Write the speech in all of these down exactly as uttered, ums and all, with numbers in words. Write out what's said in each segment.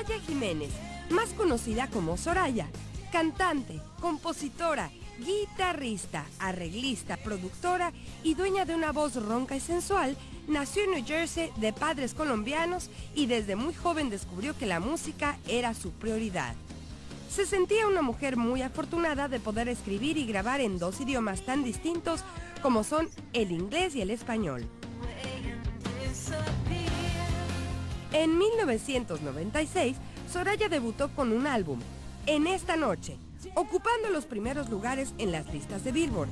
Soraya Jiménez, más conocida como Soraya, cantante, compositora, guitarrista, arreglista, productora y dueña de una voz ronca y sensual, nació en New Jersey de padres colombianos y desde muy joven descubrió que la música era su prioridad. Se sentía una mujer muy afortunada de poder escribir y grabar en dos idiomas tan distintos como son el inglés y el español. En mil novecientos noventa y seis, Soraya debutó con un álbum, En esta noche, ocupando los primeros lugares en las listas de Billboard.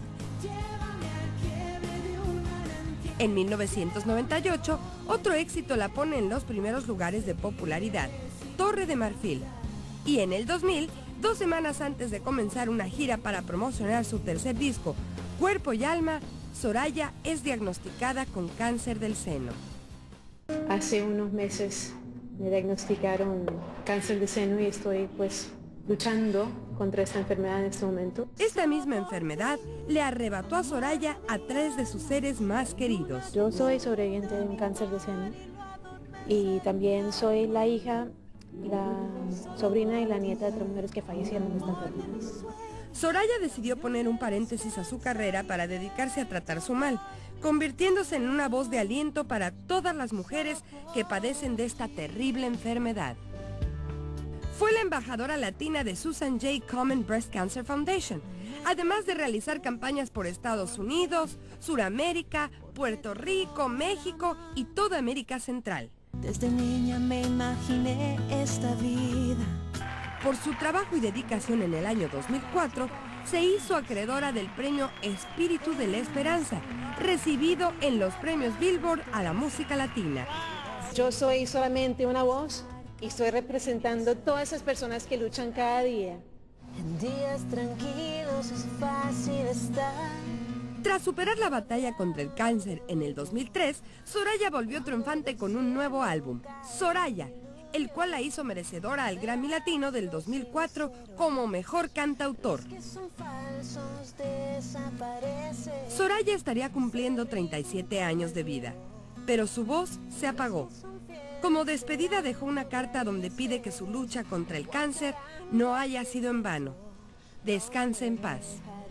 En mil novecientos noventa y ocho, otro éxito la pone en los primeros lugares de popularidad, Torre de Marfil. Y en el dos mil, dos semanas antes de comenzar una gira para promocionar su tercer disco, Cuerpo y Alma, Soraya es diagnosticada con cáncer del seno. Hace unos meses me diagnosticaron cáncer de seno y estoy pues luchando contra esta enfermedad en este momento. Esta misma enfermedad le arrebató a Soraya a tres de sus seres más queridos. Yo soy sobreviviente de un cáncer de seno y también soy la hija, la sobrina y la nieta de tres mujeres que fallecieron de esta enfermedad. Soraya decidió poner un paréntesis a su carrera para dedicarse a tratar su mal, convirtiéndose en una voz de aliento para todas las mujeres que padecen de esta terrible enfermedad. Fue la embajadora latina de Susan J. Komen Breast Cancer Foundation, además de realizar campañas por Estados Unidos, Suramérica, Puerto Rico, México y toda América Central. Desde niña me imaginé esta vida. Por su trabajo y dedicación en el año dos mil cuatro, se hizo acreedora del premio Espíritu de la Esperanza, recibido en los premios Billboard a la música latina. Yo soy solamente una voz y estoy representando todas esas personas que luchan cada día. En días tranquilos es fácil estar. Tras superar la batalla contra el cáncer en el dos mil tres, Soraya volvió triunfante con un nuevo álbum, Soraya, el cual la hizo merecedora al Grammy Latino del dos mil cuatro como Mejor Cantautor. Soraya estaría cumpliendo treinta y siete años de vida, pero su voz se apagó. Como despedida dejó una carta donde pide que su lucha contra el cáncer no haya sido en vano. Descanse en paz.